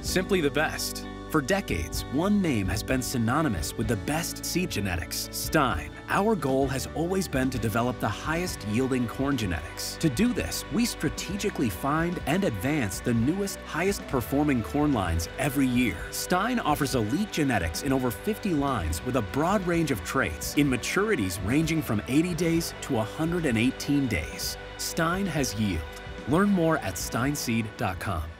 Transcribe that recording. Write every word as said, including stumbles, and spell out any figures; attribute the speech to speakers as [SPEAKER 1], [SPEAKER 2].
[SPEAKER 1] Simply the best. For decades, one name has been synonymous with the best seed genetics, STINE. Our goal has always been to develop the highest yielding corn genetics. To do this, we strategically find and advance the newest, highest performing corn lines every year. STINE offers elite genetics in over fifty lines with a broad range of traits in maturities ranging from eighty days to one hundred eighteen days. STINE has yield. Learn more at stine seed dot com.